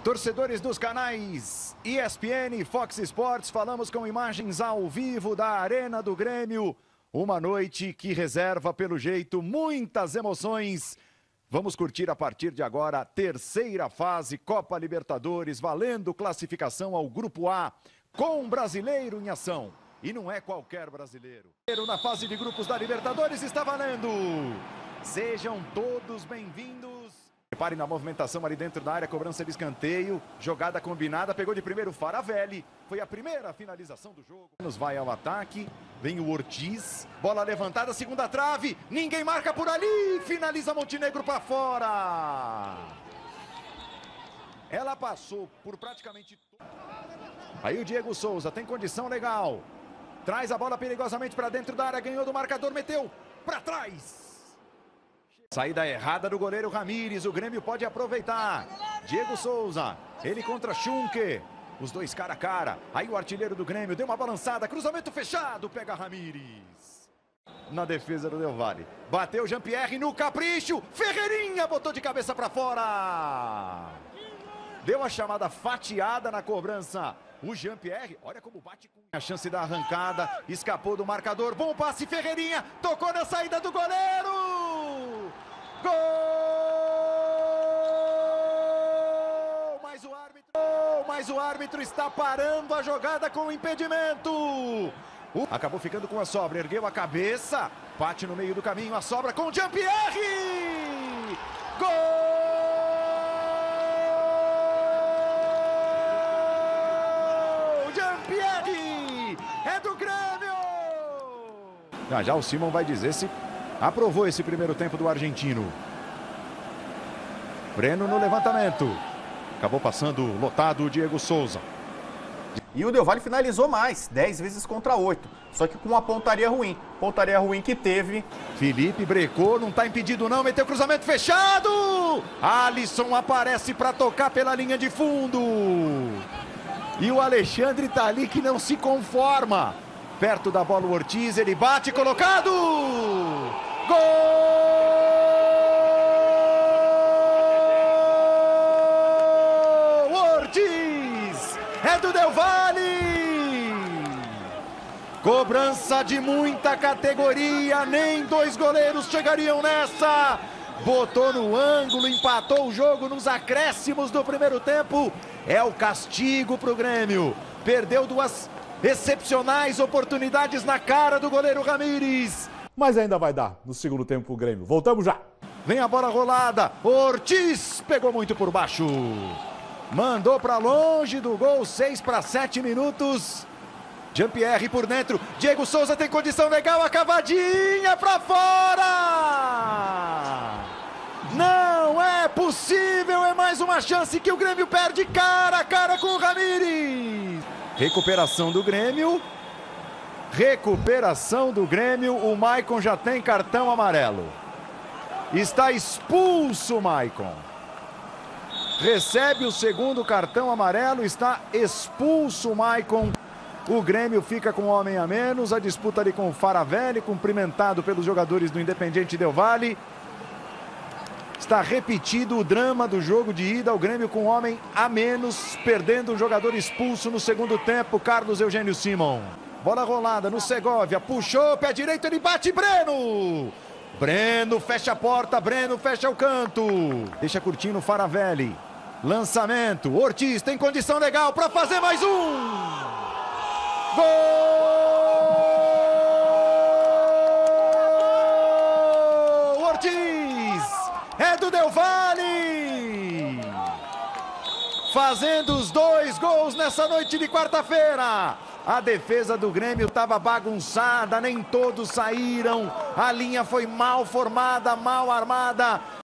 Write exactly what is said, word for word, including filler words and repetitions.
Torcedores dos canais E S P N e Fox Sports, falamos com imagens ao vivo da Arena do Grêmio. Uma noite que reserva, pelo jeito, muitas emoções. Vamos curtir a partir de agora a terceira fase Copa Libertadores, valendo classificação ao Grupo A, com um brasileiro em ação. E não é qualquer brasileiro. Na fase de grupos da Libertadores está valendo. Sejam todos bem-vindos. Reparem na movimentação ali dentro da área, cobrança de escanteio, jogada combinada, pegou de primeiro o Faravelli, foi a primeira finalização do jogo. Nos vai ao ataque, vem o Ortiz, bola levantada, segunda trave, ninguém marca por ali, finaliza Montenegro para fora. Ela passou por praticamente... Aí o Diego Souza tem condição legal, traz a bola perigosamente para dentro da área, ganhou do marcador, meteu para trás. Saída errada do goleiro Ramírez, o Grêmio pode aproveitar. Diego Souza, ele contra Schunke, os dois cara a cara. Aí o artilheiro do Grêmio deu uma balançada, cruzamento fechado, pega Ramírez. Na defesa do Del Valle, bateu Jean-Pierre no capricho, Ferreirinha botou de cabeça para fora. Deu a chamada fatiada na cobrança. O Jean-Pierre, olha como bate com a chance da arrancada, escapou do marcador, bom passe, Ferreirinha, tocou na saída do goleiro. Gol! Mas o árbitro, mas o árbitro está parando a jogada com o impedimento. Acabou ficando com a sobra, ergueu a cabeça, bate no meio do caminho, a sobra com o Jean-Pierre. Gol! Jean-Pierre é do Grêmio! Já já o Simon vai dizer se aprovou esse primeiro tempo do argentino. Breno no levantamento. Acabou passando lotado o Diego Souza. E o Del Valle finalizou mais, dez vezes contra oito. Só que com uma pontaria ruim. Pontaria ruim que teve. Felipe brecou, não está impedido não, meteu cruzamento fechado. Alisson aparece para tocar pela linha de fundo. E o Alexandre tá ali que não se conforma. Perto da bola o Ortiz, ele bate, colocado! Gol! Ortiz! É do Del Valle! Cobrança de muita categoria, nem dois goleiros chegariam nessa! Botou no ângulo, empatou o jogo nos acréscimos do primeiro tempo. É o castigo pro Grêmio. Perdeu duas excepcionais oportunidades na cara do goleiro Ramírez. Mas ainda vai dar no segundo tempo o Grêmio. Voltamos já. Vem a bola rolada. Ortiz pegou muito por baixo. Mandou para longe do gol. seis para sete minutos. Jean-Pierre por dentro. Diego Souza tem condição legal. A cavadinha para fora. Não é possível. É mais uma chance que o Grêmio perde cara a cara com o Ramírez. Recuperação do Grêmio. Recuperação do Grêmio. O Maicon já tem cartão amarelo. Está expulso o Maicon. Recebe o segundo cartão amarelo. Está expulso o Maicon. O Grêmio fica com um homem a menos. A disputa ali com o Faravelli, cumprimentado pelos jogadores do Independiente Del Valle. Está repetido o drama do jogo de ida, o Grêmio com um homem a menos, perdendo um jogador expulso no segundo tempo, Carlos Eugênio Simon. Bola rolada no Segovia, puxou, pé direito, ele bate, Breno! Breno fecha a porta, Breno fecha o canto. Deixa curtindo o Faravelli. Lançamento, Ortiz tem condição legal para fazer mais um! Gol! Ortiz! É do Del Valle! Fazendo os dois gols nessa noite de quarta-feira. A defesa do Grêmio estava bagunçada, nem todos saíram. A linha foi mal formada, mal armada.